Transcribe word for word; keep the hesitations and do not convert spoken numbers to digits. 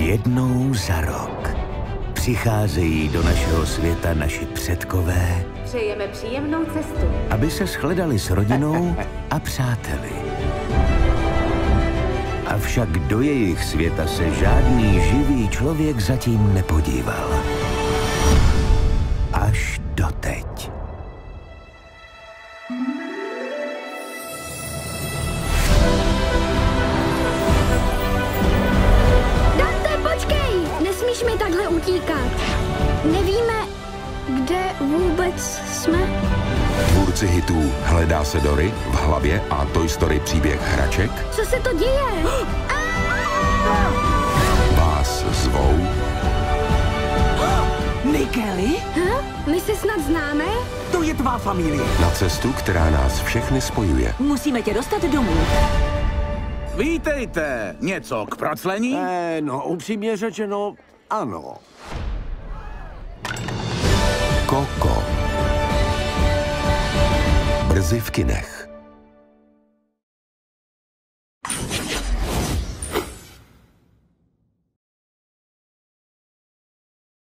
Jednou za rok přicházejí do našeho světa naši předkové. Přejeme příjemnou cestu. Aby se shledali s rodinou a přáteli. Avšak do jejich světa se žádný živý člověk zatím nepodíval. Až doteď. Dante, počkej! Nesmíš mi takhle utíkat. Nevíme, kde vůbec jsme. Tvůrci hitů Hledá se Dory v hlavě a Toy Story příběh hraček Co se to děje? vás zvou Nikeli? Ha? My se snad známe? To je tvá familie. na cestu, která nás všechny spojuje. Musíme tě dostat domů. Vítejte! Něco k proclení? Eh, no, upřímně řečeno, ano. Koko. Brzy v kinech.